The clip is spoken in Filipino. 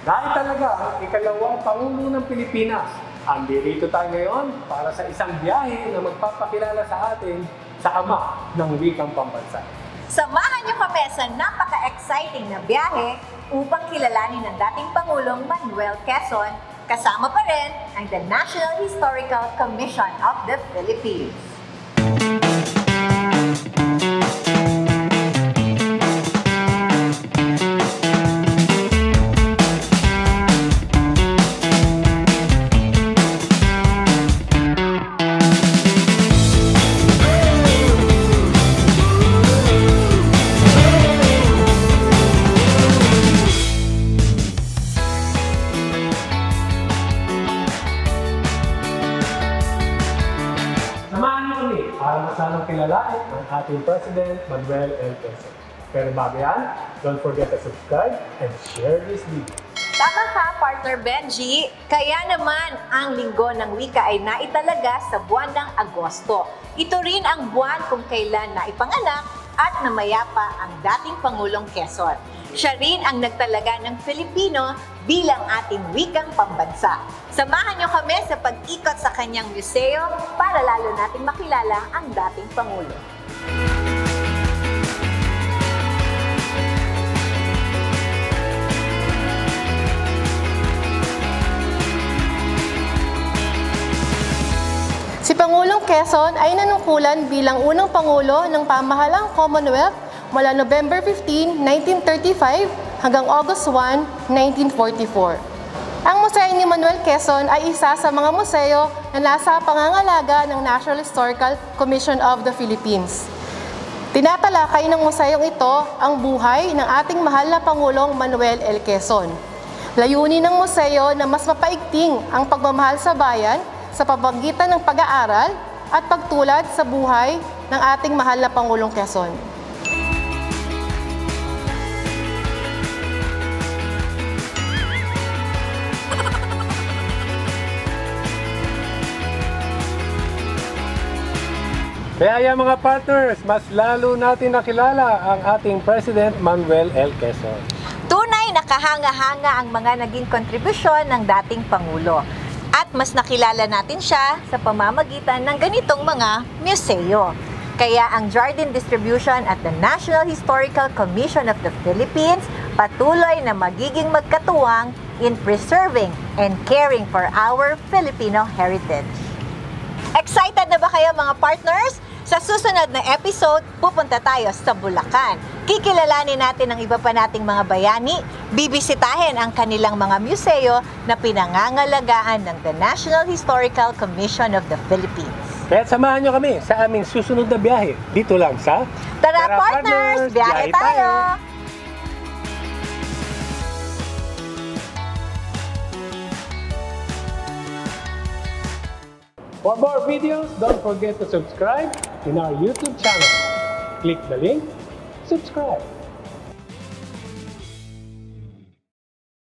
Dahil talaga ang ikalawang Pangulo ng Pilipinas, andirito tayo ngayon para sa isang biyahe na magpapakilala sa atin sa ama ng wikang pambansa. Samahan niyo kami sa napaka-exciting na biyahe upang kilalanin ang dating Pangulong Manuel Quezon, kasama pa rin ang the National Historical Commission of the Philippines. Para masalang kilalain ang ating President Manuel L. Quezon. Pero bago yan, don't forget to subscribe and share this video. Tama ka, partner Benji. Kaya naman ang Linggo ng Wika ay naitalaga sa buwan ng Agosto. Ito rin ang buwan kung kailan naipanganak at namayapa ang dating Pangulong Quezon. Siya rin ang nagtalaga ng Filipino bilang ating wikang pambansa. Samahan niyo kami sa pag-ikot sa kanyang museo para lalo nating makilala ang dating Pangulo. Si Pangulong Quezon ay nanungkulan bilang unang Pangulo ng pamahalang Commonwealth mula November 15, 1935 hanggang August 1, 1944. Ang Museo ni Manuel Quezon ay isa sa mga museo na nasa pangangalaga ng National Historical Commission of the Philippines. Tinatalakay ng museong ito ang buhay ng ating mahal na Pangulong Manuel L. Quezon. Layunin ng museo na mas mapaigting ang pagmamahal sa bayan sa pamamagitan ng pag-aaral at pagtulad sa buhay ng ating mahal na Pangulong Quezon. Kaya yan mga partners, mas lalo natin nakilala ang ating President Manuel L. Quezon. Tunay na kahanga-hanga ang mga naging kontribusyon ng dating Pangulo. At mas nakilala natin siya sa pamamagitan ng ganitong mga museo. Kaya ang Jardine Distribution at the National Historical Commission of the Philippines patuloy na magiging magkatuwang in preserving and caring for our Filipino heritage. Excited na ba kayo mga partners? Sa susunod na episode, pupunta tayo sa Bulacan. Kikilalanin natin ang iba pa nating mga bayani, bibisitahin ang kanilang mga museo na pinangangalagaan ng the National Historical Commission of the Philippines. Kaya samahan nyo kami sa aming susunod na biyahe dito lang sa Tara partners, biyahe tayo! For more videos, don't forget to subscribe in our YouTube channel. Click the link, subscribe.